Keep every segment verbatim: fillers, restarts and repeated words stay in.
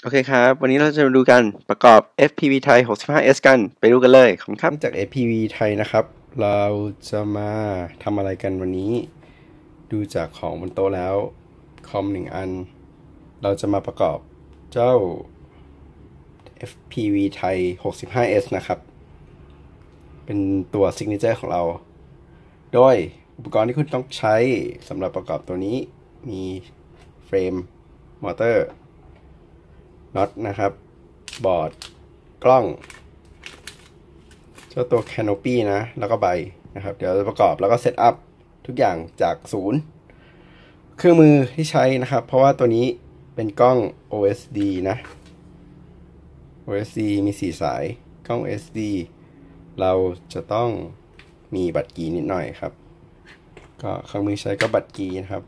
โอเคครับวันนี้เราจะมาดูกันประกอบ เอฟ พี วี ไทย หกสิบห้า เอส กันไปดูกันเลยขอบคุณครับจาก เอฟ พี วี ไทยนะครับเราจะมาทำอะไรกันวันนี้ดูจากของบนโต๊ะแล้วคอมหนึ่งอันเราจะมาประกอบเจ้า เอฟ พี วี ไทย หกสิบห้า เอส นะครับเป็นตัว Signature ของเราโดยอุปกรณ์ที่คุณต้องใช้สำหรับประกอบตัวนี้มีเฟรมมอเตอร์น็อตนะครับบอร์ดกล้องเจ้าตัว Canopy นะแล้วก็ใบนะครับเดี๋ยวจะประกอบแล้วก็เซตอัพทุกอย่างจากศูนย์เครื่องมือที่ใช้นะครับเพราะว่าตัวนี้เป็นกล้อง โอ เอส ดี นะ โอ เอส ดี มีสี่สายกล้อง โอ เอส ดี เราจะต้องมีบัตรกีนิดหน่อยครับก็เครื่องมือใช้ก็บัตรกีนะครับ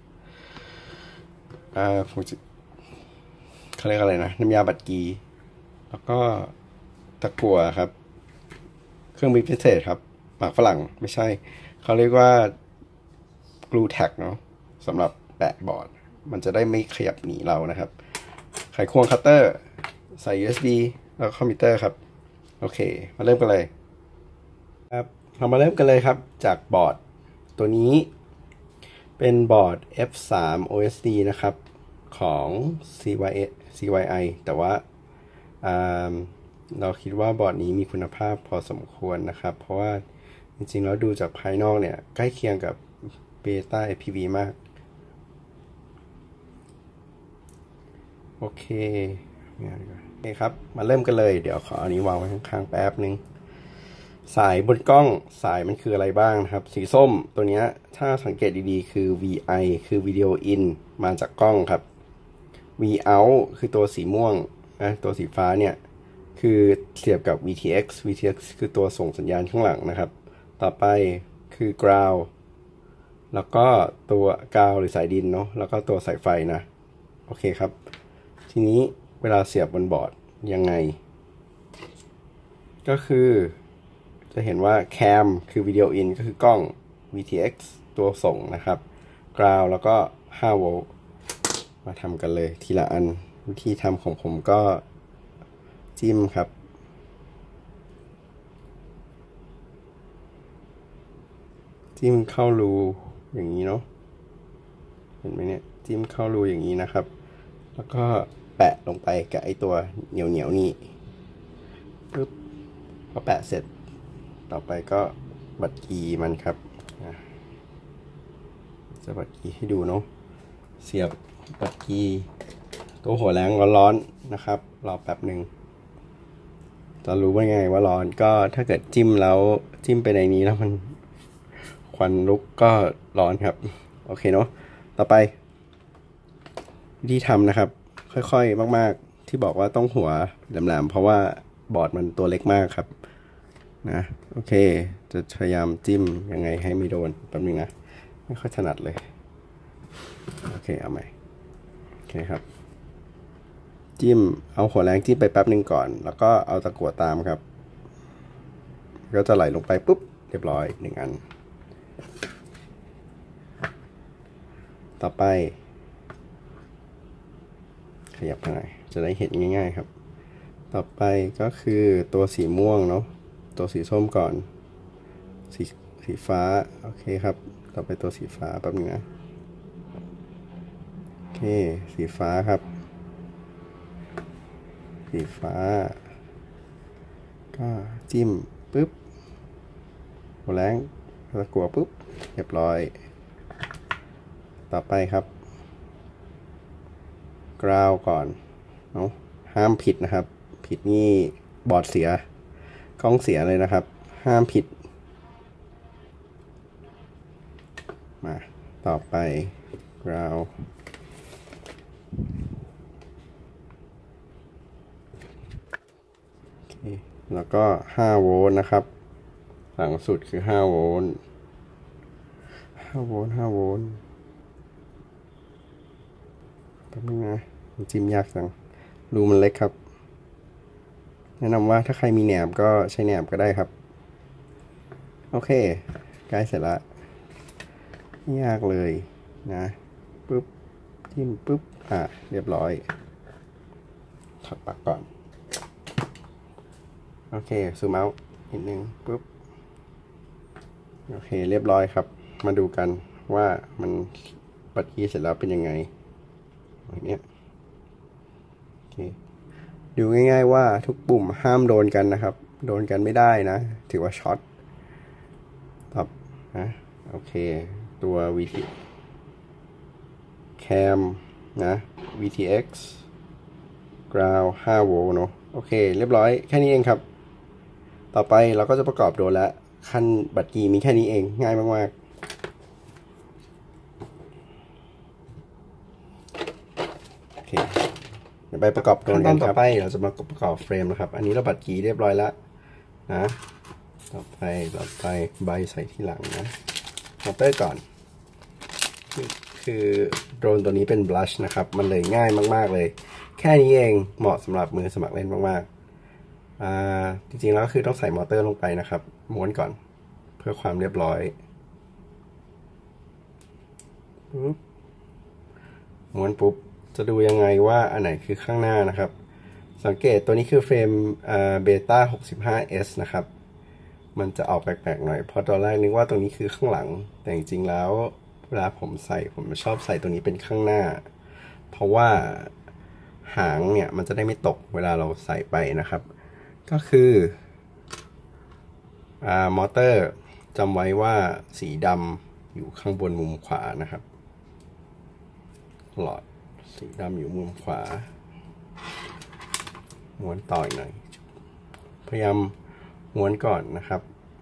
อ่าผมจะเขาเรียกอะไรนะน้ำยาบัตรกีแล้วก็ตะกั่วครับเครื่องมือพิเศษครับหมากฝรั่งไม่ใช่เขาเรียกว่ากลูแท็กเนาะสำหรับแปะบอร์ดมันจะได้ไม่ขยับหนีเรานะครับไขควงคัตเตอร์ใส่ ยู เอส บี แล้วก็คอมพิวเตอร์ครับโอเคมาเริ่มกันเลยครับเรามาเริ่มกันเลยครับจากบอร์ดตัวนี้เป็นบอร์ด เอฟ ทรี โอ เอส ดี นะครับของ ซี วาย ซี วาย ไอ แต่ว่าเราคิดว่าบอร์ดนี้มีคุณภาพพอสมควรนะครับเพราะว่าจริงๆแล้วดูจากภายนอกเนี่ยใกล้เคียงกับ Beta เอฟ พี วี มากโอเคโอเคครับมาเริ่มกันเลยเดี๋ยวขออันนี้วางไว้ข้างๆแป๊บนึงสายบนกล้องสายมันคืออะไรบ้างนะครับสีส้มตัวนี้ถ้าสังเกตดีๆคือ วี ไอ คือ Video In มาจากกล้องครับ วี Out คือตัวสีม่วงนะตัวสีฟ้าเนี่ยคือเสียบกับ วี ที เอ็กซ์ วี ที เอ็กซ์ คือตัวส่งสัญญาณข้างหลังนะครับต่อไปคือ Ground แล้วก็ตัวกาวหรือสายดินเนาะแล้วก็ตัวสายไฟนะโอเคครับทีนี้เวลาเสียบบนบอร์ดยังไงก็คือจะเห็นว่า Cam คือ Video In ก็คือกล้อง วี ที เอ็กซ์ ตัวส่งนะครับ Ground แล้วก็ห้าโวลต์มาทำกันเลยทีละอันวิธีทำของผมก็จิ้มครับจิ้มเข้ารูอย่างนี้เนาะเห็นไหมเนี่ยจิ้มเข้ารูอย่างนี้นะครับแล้วก็แปะลงไปกับไอตัวเหนียวเหนียวนี่ปึ๊บพอแปะเสร็จต่อไปก็บัตรกีมันครับจะบัตรกีให้ดูเนาะเสียบบัตรกีตัวหัวแรงร้อนๆนะครับรอแป๊บหนึ่งจะรู้ว่าไงว่าร้อนก็ถ้าเกิดจิ้มแล้วจิ้มไปในนี้แล้วมันควันลุกก็ร้อนครับโอเคเนาะต่อไปวิธีทำนะครับค่อยๆมากๆที่บอกว่าต้องหัวแหลมๆเพราะว่าบอร์ดมันตัวเล็กมากครับนะโอเคจะพยายามจิ้มยังไงให้ไม่โดนแป๊บนึงนะไม่ค่อยถนัดเลยโอเคเอาใหม่โอเคครับจิ้มเอาหัวแรงจิ้มไปแป๊บนึงก่อนแล้วก็เอาตะกั่วตามครับก็จะไหลลงไปปุ๊บเรียบร้อยหนึ่งอันต่อไปขยับหน่อยจะได้เห็นง่ายๆครับต่อไปก็คือตัวสีม่วงเนาะตัวสีส้มก่อนสีสีฟ้าโอเคครับต่อไปตัวสีฟ้าแป๊บนึงนะโอเคสีฟ้าครับสีฟ้าก็จิ้มปุ๊บหัวแรงตะกั่วปุ๊บเรียบร้อยต่อไปครับกราวก่อนเนาะห้ามผิดนะครับผิดนี่บอร์ดเสียกล้องเสียเลยนะครับห้ามผิดมาต่อไปกราวโอเคแล้วก็ห้าโวลต์นะครับหลังสุดคือห้าโวลต์ห้าโวลต์ห้าโวลต์แป๊บนึงนะจิ้มยากจังรูมันเล็กครับแนะนำว่าถ้าใครมีแหนบก็ใช้แหนบก็ได้ครับโอเคใกล้เสร็จแล้วไม่ยากเลยนะปุ๊บจิ้มปุ๊บอ่ะเรียบร้อยถอดปลั๊กก่อนโอเคซูมเอาท์นิดนึงปุ๊บโอเคเรียบร้อยครับมาดูกันว่ามันบัดกี้เสร็จแล้วเป็นยังไงอย่างเนี้ยโอเคดูง่ายๆว่าทุกปุ่มห้ามโดนกันนะครับโดนกันไม่ได้นะถือว่าช็อตต่อนะโอเคตัว วี ที Cam นะ วี ที เอ็กซ์ ground ห้าโวลต์เนาะโอเคเรียบร้อยแค่นี้เองครับต่อไปเราก็จะประกอบโดนแล้วขั้นบัดกี้มีแค่นี้เองง่ายมากๆโอเคเดี๋ยวไปประกอบโดนกันครับต่อไปเราจะมาประกอบเฟรมนะครับอันนี้เราบัดกี้เรียบร้อยแล้วนะต่อไปต่อไปใบใส่ที่หลังนะมอเตอร์ก่อนคือโดรนตัวนี้เป็นบลัชนะครับมันเลยง่ายมากๆเลยแค่นี้เองเหมาะสำหรับมือสมัครเล่นมากๆอ่าจริงๆแล้วคือต้องใส่มอเตอร์ลงไปนะครับม้วนก่อนเพื่อความเรียบร้อยปุ๊บม้วนปุ๊บจะดูยังไงว่าอันไหนคือข้างหน้านะครับสังเกตตัวนี้คือเฟรมอ่าเบต้า หกสิบห้าเอส นะครับมันจะออกแปลกๆหน่อยเพราะตอนแรกนึกว่าตรงนี้คือข้างหลังแต่จริงๆแล้วเวลาผมใส่ผมชอบใส่ตัวนี้เป็นข้างหน้าเพราะว่าหางเนี่ยมันจะได้ไม่ตกเวลาเราใส่ไปนะครับก็คืออ่ามอเตอร์จำไว้ว่าสีดำอยู่ข้างบนมุมขวานะครับหลอดสีดำอยู่มุมขวาม้วนต่ออีกหน่อยพยายามม้วนก่อนนะครับ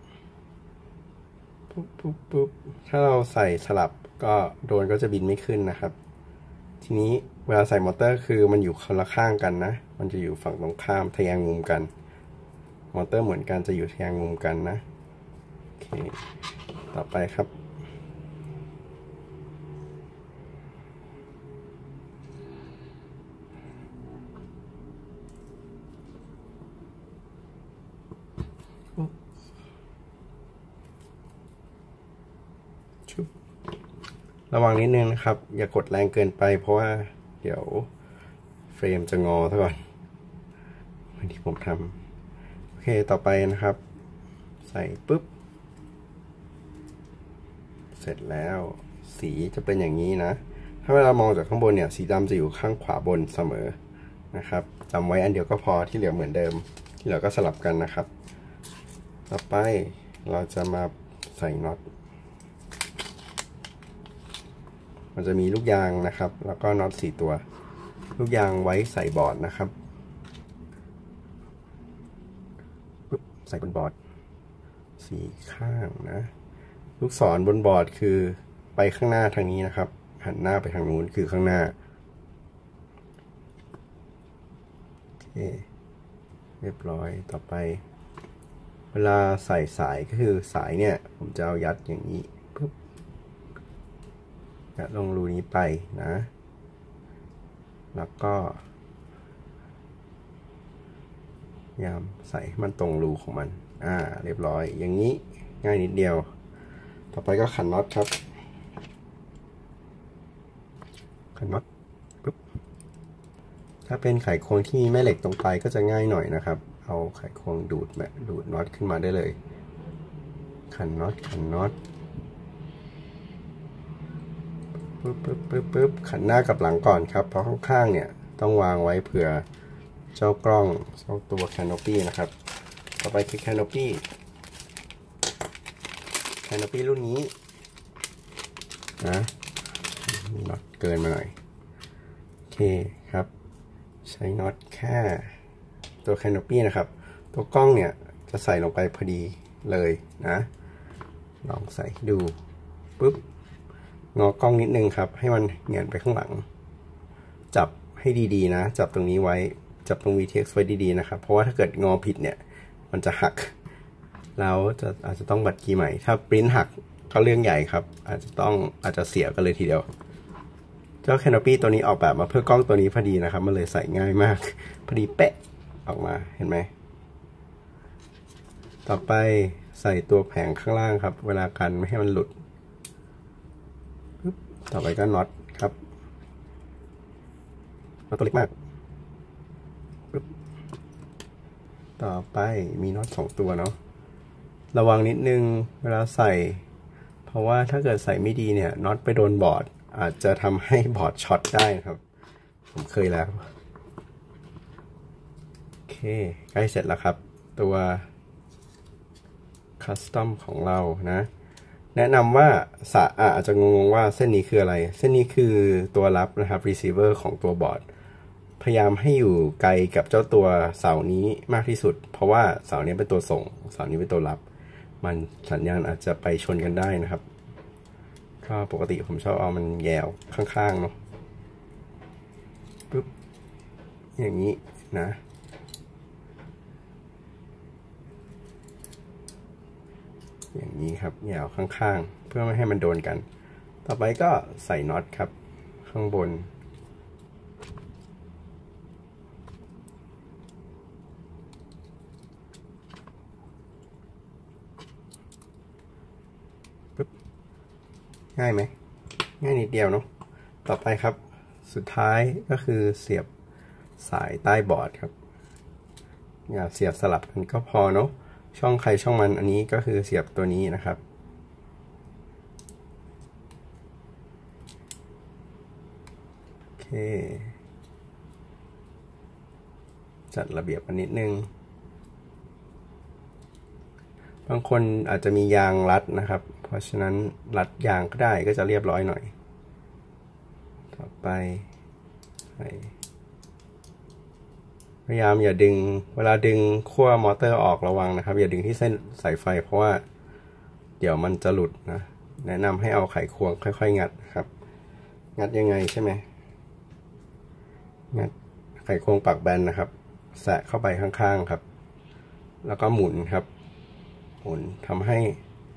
ปุ๊บปุ๊บปุ๊บถ้าเราใส่สลับก็โดนก็จะบินไม่ขึ้นนะครับทีนี้เวลาใส่มอเตอร์คือมันอยู่คนละข้างกันนะมันจะอยู่ฝั่งตรงข้ามทะแยงมุมกันมอเตอร์เหมือนกันจะอยู่ทะแยงมุมกันนะโอเคต่อไปครับระวังนิดนึงนะครับอย่ากดแรงเกินไปเพราะว่าเดี๋ยวเฟรมจะงอซะก่อนเหมือนที่ผมทำโอเคต่อไปนะครับใส่ปุ๊บเสร็จแล้วสีจะเป็นอย่างนี้นะถ้าเวลามองจากข้างบนเนี่ยสีดำจะอยู่ข้างขวาบนเสมอนะครับจำไว้อันเดียวก็พอที่เหลือเหมือนเดิมที่เหลือก็สลับกันนะครับต่อไปเราจะมาใส่น็อตมันจะมีลูกยางนะครับแล้วก็น็อตสี่ตัวลูกยางไว้ใส่บอร์ดนะครับปุ๊บใส่บนบอร์ดสีข้างนะลูกศรบนบอร์ดคือไปข้างหน้าทางนี้นะครับหันหน้าไปทางนู้นคือข้างหน้าโอเคเรียบร้อยต่อไปเวลาใส่สายก็คือสายเนี่ยผมจะเอายัดอย่างนี้ปุ๊บยัดลงรูนี้ไปนะแล้วก็พยายามใส่ให้มันตรงรูของมันอ่าเรียบร้อยอย่างนี้ง่ายนิดเดียวต่อไปก็ขันน็อตครับขันน็อตปุ๊บถ้าเป็นไขควงที่มีแม่เหล็กตรงปลายก็จะง่ายหน่อยนะครับเอาไขควงดูดแบบดูดน็อตขึ้นมาได้เลยขันน็อตขันน็อตปึ๊บปึ๊บปึ๊บปึ๊บขันหน้ากับหลังก่อนครับเพราะข้างๆเนี่ยต้องวางไว้เผื่อเจ้ากล้องเจ้าตัวแคนโนปี้นะครับต่อไปคือแคนโนปี้แคนโนปี้รุ่นนี้นะน็อตเกินมาหน่อยโอเคครับใช้น็อตแค่ตัวแคนโนปี้นะครับตัวกล้องเนี่ยจะใส่ลงไปพอดีเลยนะลองใส่ดูปุ๊บงอกล้องนิดนึงครับให้มันเงียนไปข้างหลังจับให้ดีๆนะจับตรงนี้ไว้จับตรง วี ที เอ็กซ์ ไว้ดีๆนะครับเพราะว่าถ้าเกิดงอผิดเนี่ยมันจะหักแล้วจะอาจจะต้องบัดกี้ใหม่ถ้าปริ้นหักก็เรื่องใหญ่ครับอาจจะต้องอาจจะเสียกันเลยทีเดียวเจ้าแคนโนปี้ตัวนี้ออกแบบมาเพื่อกล้องตัวนี้พอดีนะครับมันเลยใส่ง่ายมากพอดีเป๊ะออกมาเห็นไหมต่อไปใส่ตัวแผงข้างล่างครับเวลากันไม่ให้มันหลุดต่อไปก็น็อตครับน็อตตัวเล็กมากต่อไปมีน็อตสองตัวเนาะระวังนิดนึงเวลาใส่เพราะว่าถ้าเกิดใส่ไม่ดีเนี่ยน็อตไปโดนบอร์ดอาจจะทำให้บอร์ดช็อตได้ครับผมเคยแล้วโอเคใกล้เสร็จแล้วครับตัวคัสตอมของเรานะแนะนำว่าสะอาจจะงงๆว่าเส้นนี้คืออะไรเส้นนี้คือตัวรับนะครับ receiver ของตัวบอร์ดพยายามให้อยู่ไกลกับเจ้าตัวเสานี้มากที่สุดเพราะว่าเสานี้เป็นตัวส่งเสานี้เป็นตัวรับมันสัญญาณอาจจะไปชนกันได้นะครับก็ปกติผมชอบเอามันแยวข้างๆเนาะปึ๊บอย่างนี้นะอย่างนี้ครับแยวข้างๆเพื่อไม่ให้มันโดนกันต่อไปก็ใส่น็อตครับข้างบนปึ๊บง่ายไหมง่ายนิดเดียวเนาะต่อไปครับสุดท้ายก็คือเสียบสายใต้บอร์ดครับอย่าเสียบสลับกันก็พอเนาะช่องใครช่องมันอันนี้ก็คือเสียบตัวนี้นะครับโอเคจัดระเบียบกันนิดนึงบางคนอาจจะมียางรัดนะครับเพราะฉะนั้นรัดยางก็ได้ก็จะเรียบร้อยหน่อยต่อไปพยายามอย่าดึงเวลาดึงขั้วมอเตอร์ออกระวังนะครับอย่าดึงที่เส้นสายไฟเพราะว่าเดี๋ยวมันจะหลุดนะแนะนำให้เอาไขควงค่อยๆงัดครับงัดยังไงใช่ไหมงัดไขควงปากแบนนะครับแสะเข้าไปข้างๆครับแล้วก็หมุนครับหมุนทำให้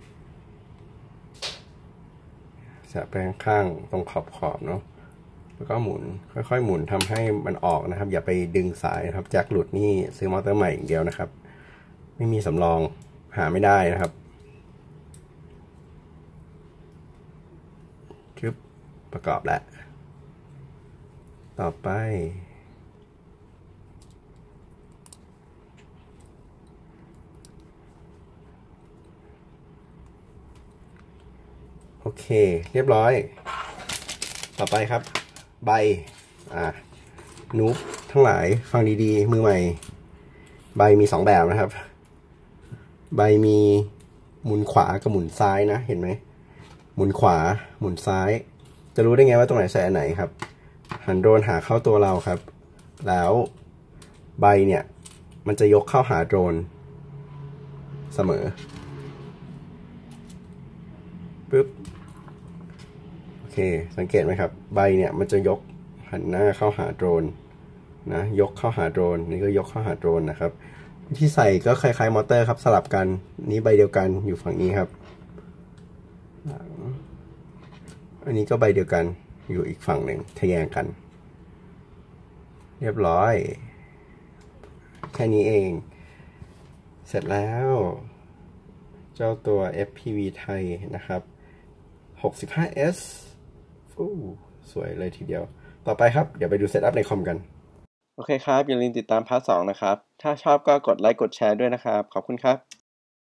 แสะไปข้างๆตรงขอบๆเนาะแล้วก็หมุนค่อยๆหมุนทำให้มันออกนะครับอย่าไปดึงสายนะครับแจ็คหลุดนี่ซื้อมอเตอร์ใหม่อย่างเดียวนะครับไม่มีสำรองหาไม่ได้นะครับคลิปประกอบแล้วต่อไปโอเคเรียบร้อยต่อไปครับใบอ่านูบทั้งหลายฟังดีๆมือใหม่ใบมีสองแบบนะครับใบมีหมุนขวากับหมุนซ้ายนะเห็นไหมหมุนขวาหมุนซ้ายจะรู้ได้ไงว่าตรงไหนใส่อันไหนครับหันโดรนหาเข้าตัวเราครับแล้วใบเนี่ยมันจะยกเข้าหาโดรนเสมอปึ๊บโอเคสังเกตไหมครับใบเนี่ยมันจะยกหันหน้าเข้าหาโดรนนะยกเข้าหาโดรนนี่ก็ยกเข้าหาโดรนนะครับที่ใส่ก็คล้ายๆมอเตอร์ครับสลับกันนี้ใบเดียวกันอยู่ฝั่งนี้ครับอันนี้ก็ใบเดียวกันอยู่อีกฝั่งหนึ่งทะแยงกันเรียบร้อยแค่นี้เองเสร็จแล้วเจ้าตัว เอฟ พี วี ไทยนะครับ หกสิบห้า เอส ฟูสวยเลยทีเดียวต่อไปครับเดี๋ยวไปดูเซตอัพในคอมกันโอเคครับอย่าลืมติดตามพาร์ทสองนะครับถ้าชอบก็กดไลค์กดแชร์ด้วยนะครับขอบคุณครับ